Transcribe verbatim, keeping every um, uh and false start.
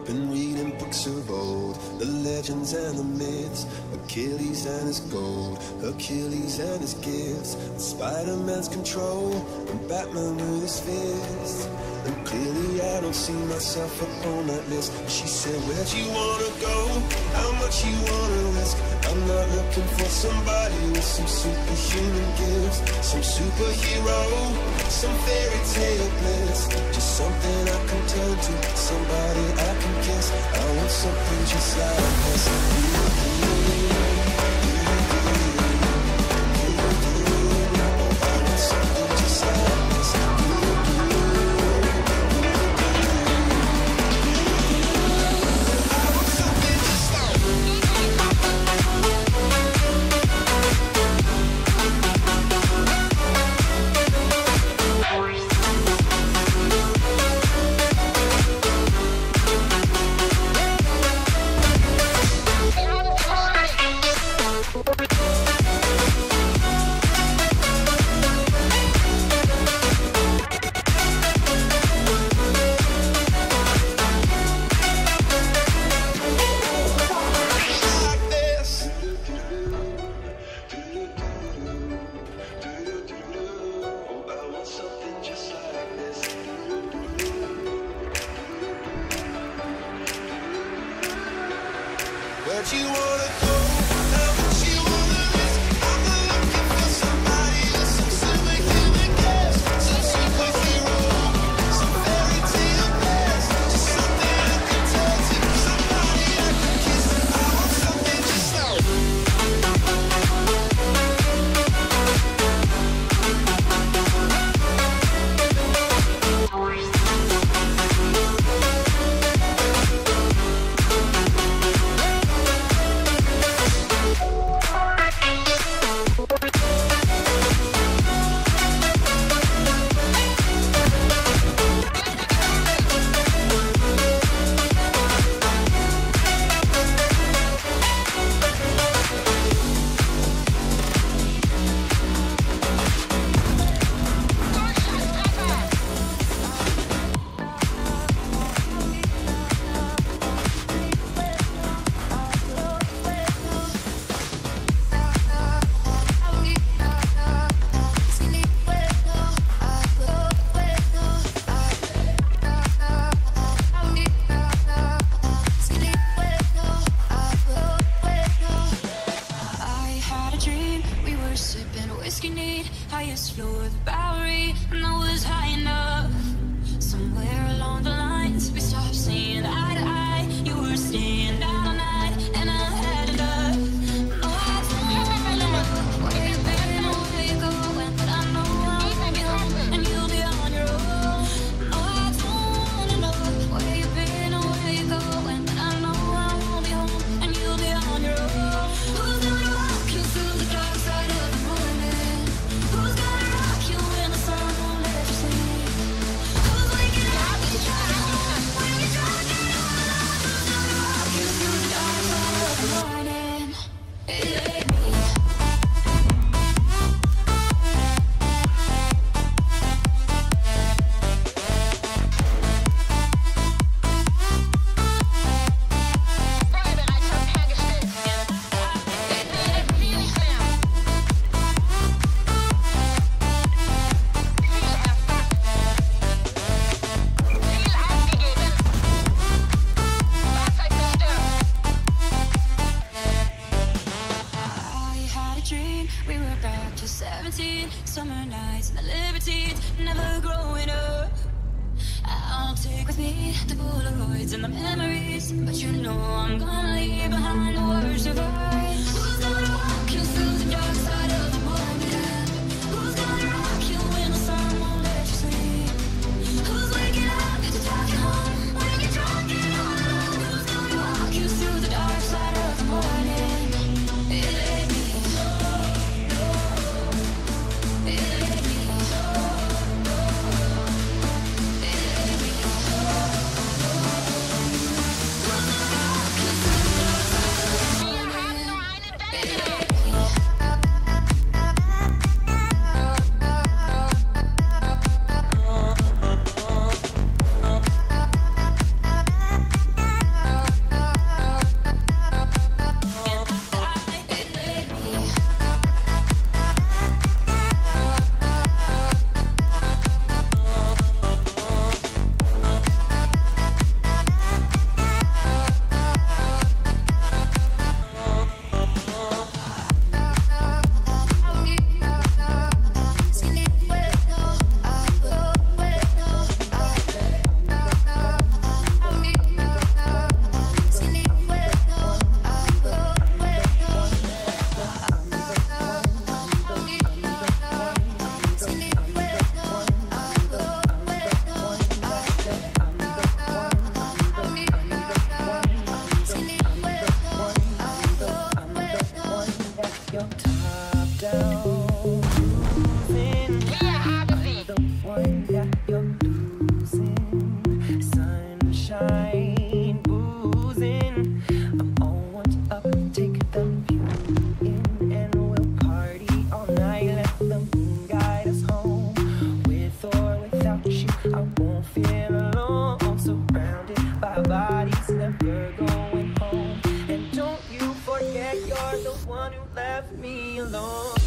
been reading books of old, the legends and the myths, Achilles and his gold, Achilles and his gifts, Spider-Man's control, and Batman with his fists. And clearly I don't see myself up on that list. She said, where'd you wanna go? How much you wanna risk? I'm not looking for somebody with some superhuman gifts, some superhero, some fairy tale bliss. Just something I can turn to, somebody I can kiss. I want something just like this. I want something just like this. Where'd you wanna go? How much you wanna risk? I'm not looking for somebody with some superhuman gifts, some superhero, some fairy tale bliss. Just something I can turn to, somebody I can kiss. I want something just like. Highest floor of the Bowery, and I was high enough. Somewhere along the lines, we stopped seeing eye to eye. You were staying out all night, and I had enough. No, I don't know where you've been or where you're going, but I know I'll be home, and you'll be on your own. No, I don't know where you've been or where you're going, but I know I won't be home, and you'll be on your own. Who's gonna walk you through the dark side of the morning? Who's gonna rock you when the sun won't let you sleep? Who's waking up when you're drunk and alone? Who's gonna rock you through the dark side of the morning? It ain't me. We were back to seventeen, summer nights and the libertines, never growing up. I'll take with me the Polaroids and the memories, but you know I'm gonna leave behind the worst of us. Who's gonna walk you through the dark side of the morning? Who's gonna rock you when the sun won't let you sleep? Who's waking up to drive you home when you're drunk and all alone? Who's gonna walk you through the dark side of the morning? It ain't me. Yeah, I know. our bodies never going home. And don't you forget you're the one who left me alone.